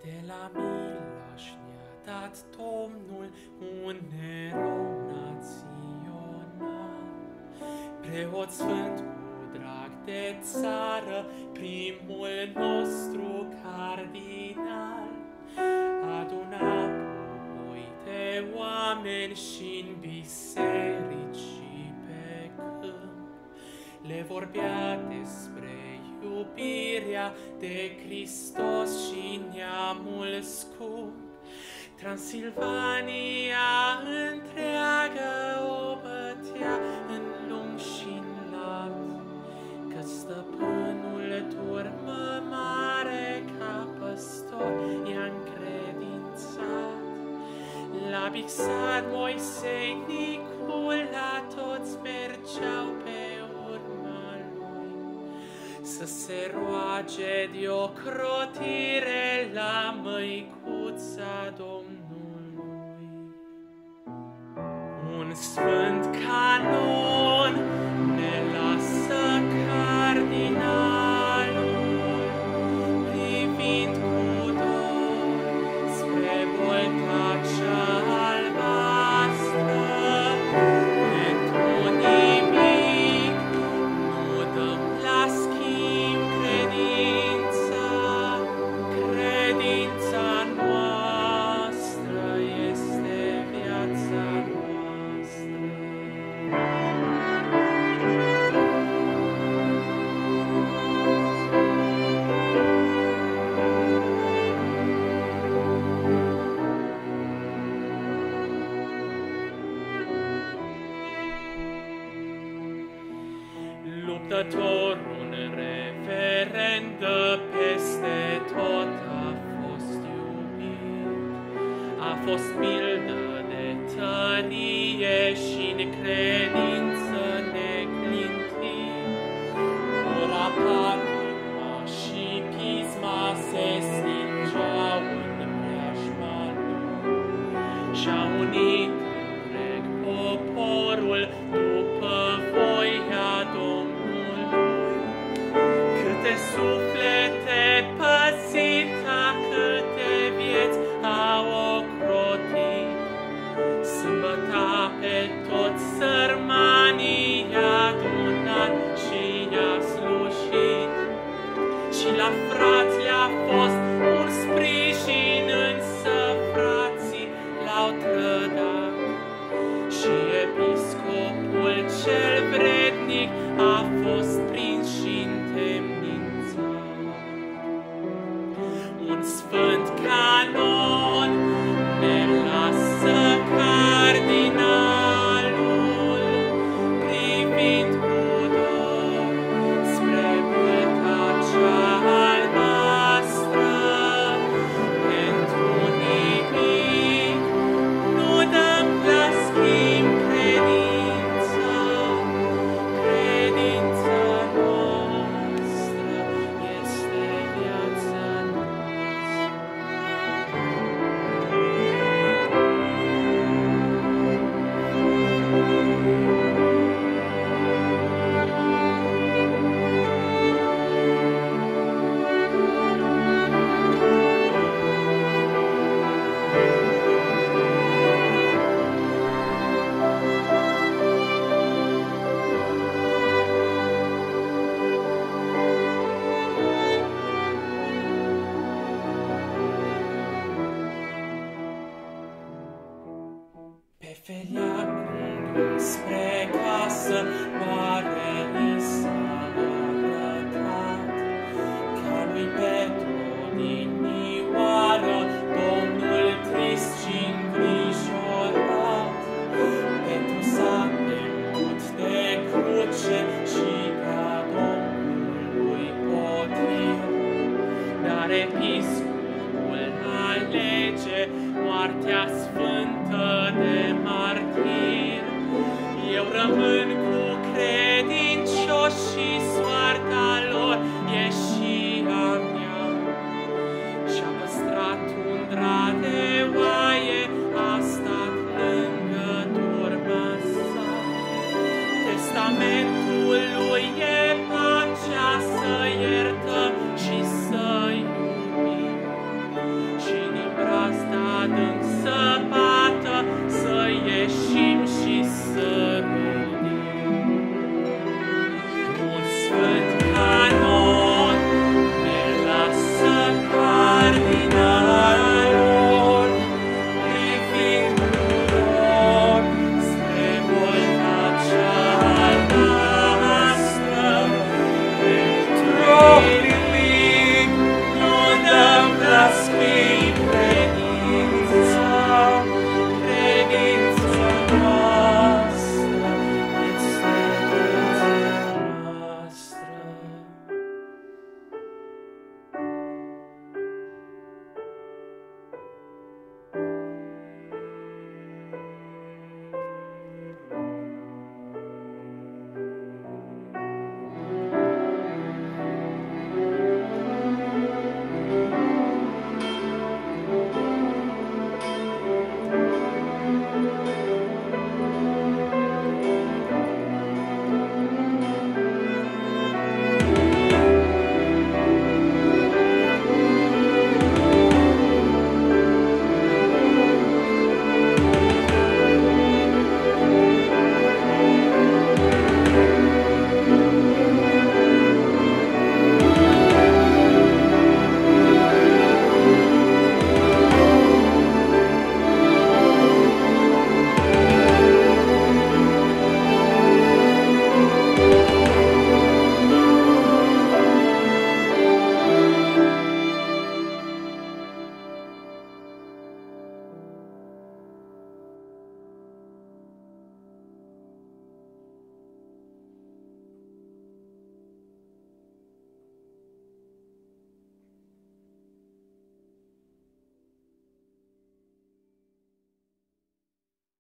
De la milă și-ne-a dat Domnul un erou național, preot sfânt cu drag de țară, primul nostru cardinal. Aduna pui de oameni și-n biserici și pe câmp, le vorbea despre iubirea de Hristos și neamul scump. Transilvania întreagă o bătea în lung și-n lat, că stăpânul turmă mare ca păstor i-a încredințat. La Bixar, Moisei, Nicula, toți mergeau pe urma lui, să se roage de o crotire la Măicuța Domnului. Un sfânt canon ne lasă cardinalul, privind cu dor spre bolta cea albastră. Pentru nimic nu dăm la schimb credința, credința noastră este viața noastră. Luptătorul în referend peste tot a fost iubit, a fost pildă de tărie și-n credință neclintit. Ora patima și pisma se stingeau în preajma lui și-a unit întreg poporul după voia Domnului. Câte suflete păzita, câte vieți au ocrotit, sâmbăta pe toți sărmanii i-a adunat și i-a slujit. Și la frați le-a fost un sprijin, însă frații l-au trădat. Și episcopul cel vrednic a fost prins și întemnițat. Un sfânt canon ne lasă cardinalul, privind cu dor spre bolta cea albastră. Pentru nimic nu dăm la schimb credința, credința noastră este viața noastră. Pe feriacul spre casă, oare i s-a arătat ca lui Petru dinioară, Domnul trist și îngrijorat? Petru s-a temut de cruce și ca Domnului potrivit, dar episcopul alege moartea sfântă de martir. Eu rămân